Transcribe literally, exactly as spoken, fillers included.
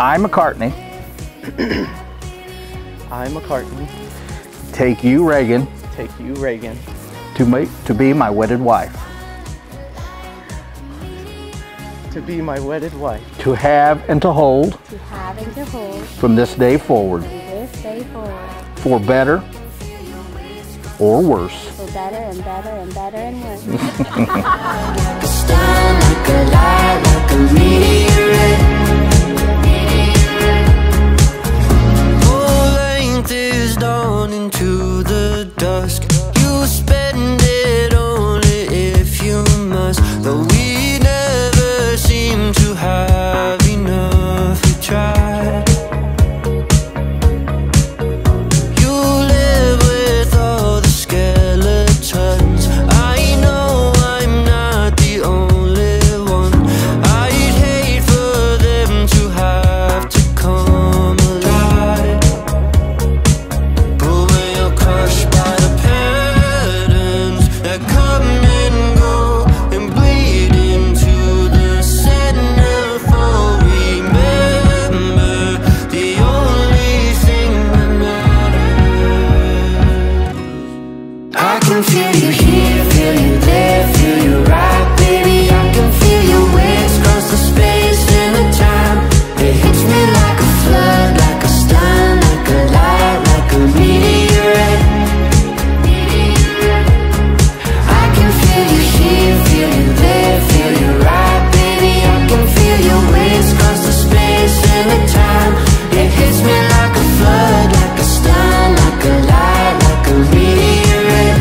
I, McCartney, I, McCartney, take you, Reagan, take you, Reagan, to make to be my wedded wife, to be my wedded wife, to have and to hold, to have and to hold, from this day forward, from this day forward, for better or worse. for better and better and better and worse. Like a star, like a light, like a meteorite. Whole length is dawn into the dusk. You spend it only if you must. Though we never seem to have enough, we try. You live with all the skeletons. I know I'm not the only one. I'd hate for them to have to come alive. But when you're crushed by the patterns that come and go and bleed into the centerfold, remember the only thing that matters. I can feel you here, feel you there, feel you right, baby. I can feel your wings cross the space and the time. It hits me like a flood, like a stun, like a light, like a meteorite. I can feel you here, feel you there, feel you right, baby. I can feel your wings cross the space and the time. It hits me like a flood, like a stun, like a light, like a meteorite.